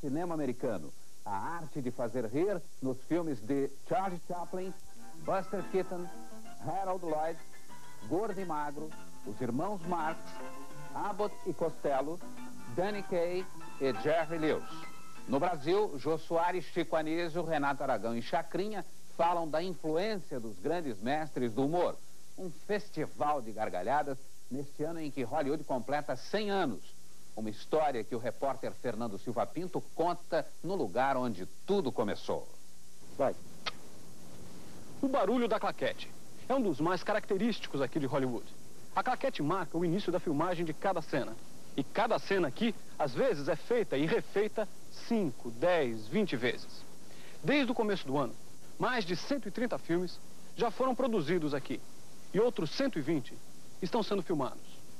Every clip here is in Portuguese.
cinema americano. A arte de fazer rir nos filmes de Charlie Chaplin, Buster Keaton, Harold Lloyd, Gordo e Magro, os irmãos Marx, Abbott e Costello, Danny Kaye e Jerry Lewis. No Brasil, Jô Soares, Chico Anísio, Renato Aragão e Chacrinha falam da influência dos grandes mestres do humor. Um festival de gargalhadas neste ano em que Hollywood completa 100 anos. Uma história que o repórter Fernando Silva Pinto conta no lugar onde tudo começou. Vai. O barulho da claquete é um dos mais característicos aqui de Hollywood. A claquete marca o início da filmagem de cada cena. E cada cena aqui, às vezes, é feita e refeita 5, 10, 20 vezes. Desde o começo do ano, mais de 130 filmes já foram produzidos aqui. E outros 120 estão sendo filmados.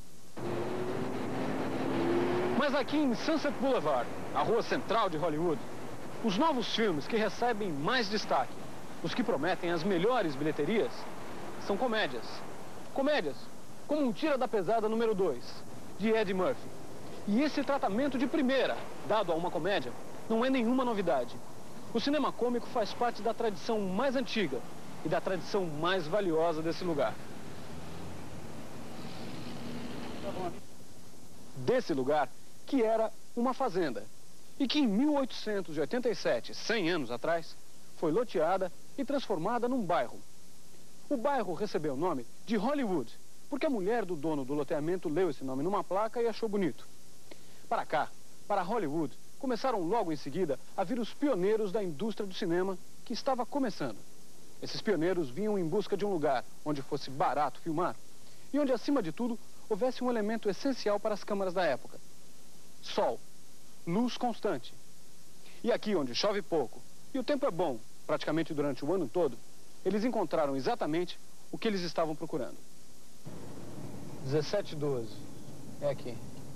Mas aqui em Sunset Boulevard, a rua central de Hollywood, os novos filmes que recebem mais destaque, os que prometem as melhores bilheterias, são comédias. Comédias, como um Tira da Pesada número 2, de Eddie Murphy. E esse tratamento de primeira, dado a uma comédia, não é nenhuma novidade. O cinema cômico faz parte da tradição mais antiga e da tradição mais valiosa desse lugar. Desse lugar que era uma fazenda e que em 1887, 100 anos atrás, foi loteada e transformada num bairro. O bairro recebeu o nome de Hollywood, porque a mulher do dono do loteamento leu esse nome numa placa e achou bonito. Para cá, para Hollywood, começaram logo em seguida a vir os pioneiros da indústria do cinema que estava começando. Esses pioneiros vinham em busca de um lugar onde fosse barato filmar e onde, acima de tudo, houvesse um elemento essencial para as câmaras da época: sol, luz constante. E aqui onde chove pouco e o tempo é bom praticamente durante o ano todo, eles encontraram exatamente o que eles estavam procurando. 1712. É aqui.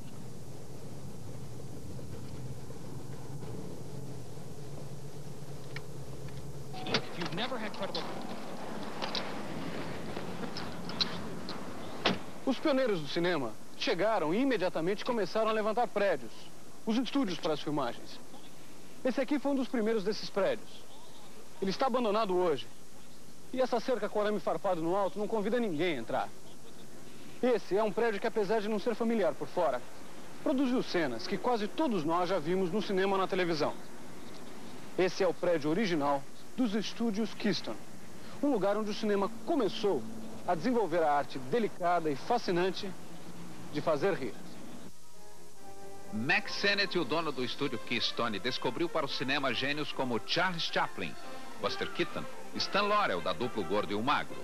Os pioneiros do cinema chegaram e imediatamente começaram a levantar prédios, os estúdios para as filmagens. Esse aqui foi um dos primeiros desses prédios. Ele está abandonado hoje. E essa cerca com arame farpado no alto não convida ninguém a entrar. Esse é um prédio que, apesar de não ser familiar por fora, produziu cenas que quase todos nós já vimos no cinema ou na televisão. Esse é o prédio original dos estúdios Keystone, um lugar onde o cinema começou a desenvolver a arte delicada e fascinante de fazer rir. Mack Sennett, o dono do estúdio Keystone, descobriu para o cinema gênios como Charles Chaplin, Buster Keaton, Stan Laurel, da dupla Gordo e o Magro.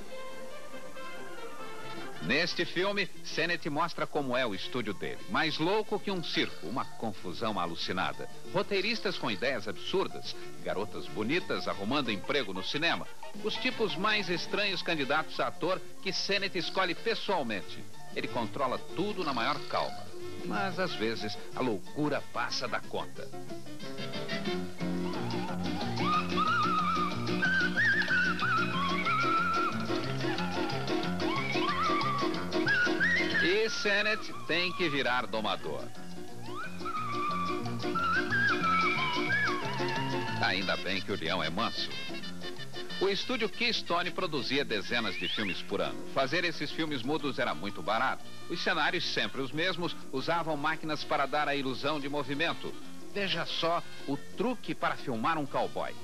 Neste filme, Sennett mostra como é o estúdio dele. Mais louco que um circo, uma confusão alucinada. Roteiristas com ideias absurdas, garotas bonitas arrumando emprego no cinema. Os tipos mais estranhos candidatos a ator que Sennett escolhe pessoalmente. Ele controla tudo na maior calma. Mas, às vezes, a loucura passa da conta. E Sennett tem que virar domador. Ainda bem que o leão é manso. O estúdio Keystone produzia dezenas de filmes por ano. Fazer esses filmes mudos era muito barato. Os cenários, sempre os mesmos, usavam máquinas para dar a ilusão de movimento. Veja só o truque para filmar um cowboy.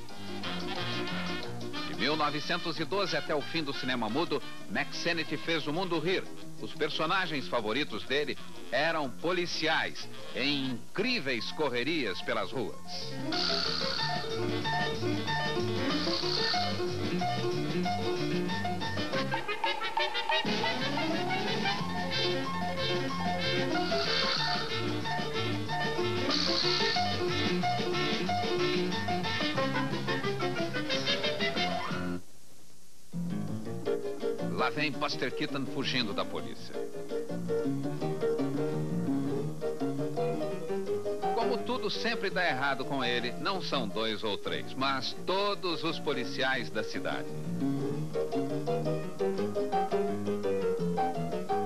De 1912 até o fim do cinema mudo, Mack Sennett fez o mundo rir. Os personagens favoritos dele eram policiais em incríveis correrias pelas ruas. Lá vem Buster Keaton fugindo da polícia. Como tudo sempre dá errado com ele, não são 2 ou 3, mas todos os policiais da cidade.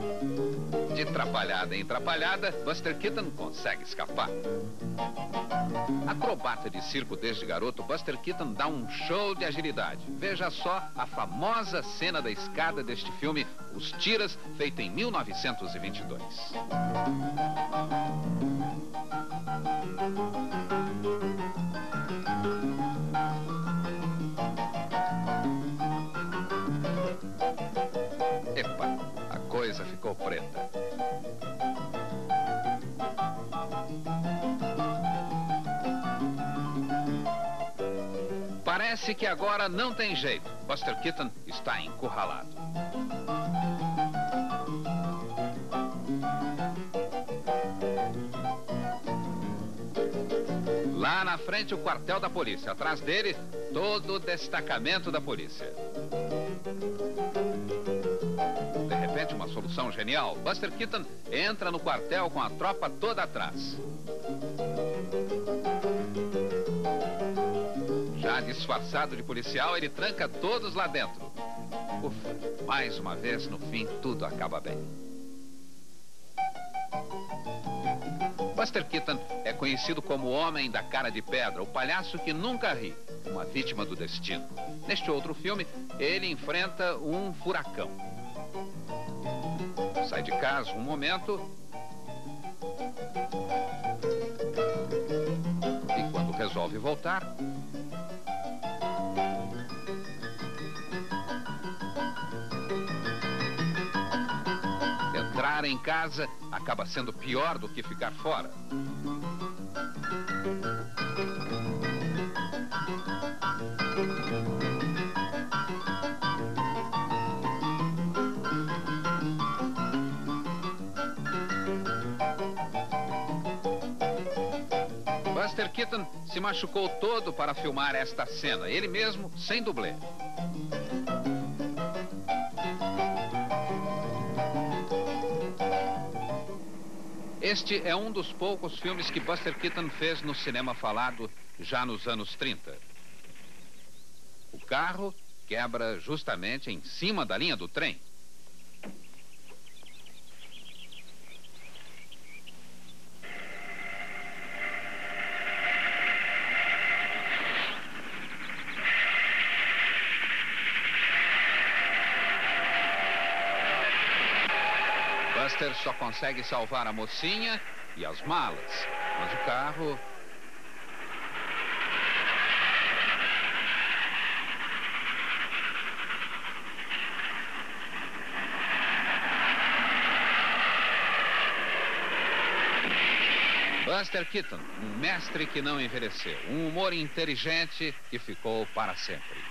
De atrapalhada em atrapalhada, Buster Keaton consegue escapar. Acrobata de circo desde garoto, Buster Keaton dá um show de agilidade. Veja só a famosa cena da escada deste filme, Os Tiras, feita em 1922. Epa, a coisa ficou preta. Parece que agora não tem jeito. Buster Keaton está encurralado. Lá na frente, o quartel da polícia. Atrás dele, todo o destacamento da polícia. De repente, uma solução genial. Buster Keaton entra no quartel com a tropa toda atrás. Já disfarçado de policial, ele tranca todos lá dentro. Ufa, mais uma vez, no fim, tudo acaba bem. Buster Keaton é conhecido como o Homem da Cara de Pedra, o palhaço que nunca ri, uma vítima do destino. Neste outro filme, ele enfrenta um furacão. Sai de casa um momento e quando resolve voltar, entrar em casa acaba sendo pior do que ficar fora. Buster Keaton se machucou todo para filmar esta cena, ele mesmo sem dublê. Este é um dos poucos filmes que Buster Keaton fez no cinema falado já nos anos 30. O carro quebra justamente em cima da linha do trem. Buster só consegue salvar a mocinha e as malas, mas o carro... Buster Keaton, um mestre que não envelheceu, um humor inteligente que ficou para sempre.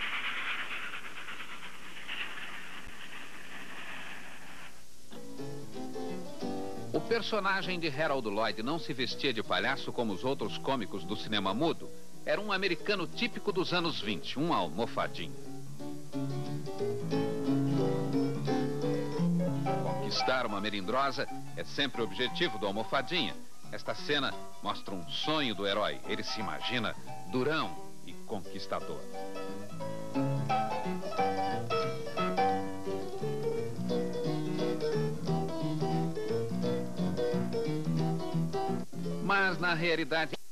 O personagem de Harold Lloyd não se vestia de palhaço como os outros cômicos do cinema mudo. Era um americano típico dos anos 20, um almofadinho. Conquistar uma melindrosa é sempre o objetivo do almofadinha. Esta cena mostra um sonho do herói. Ele se imagina durão e conquistador. Mas, na realidade,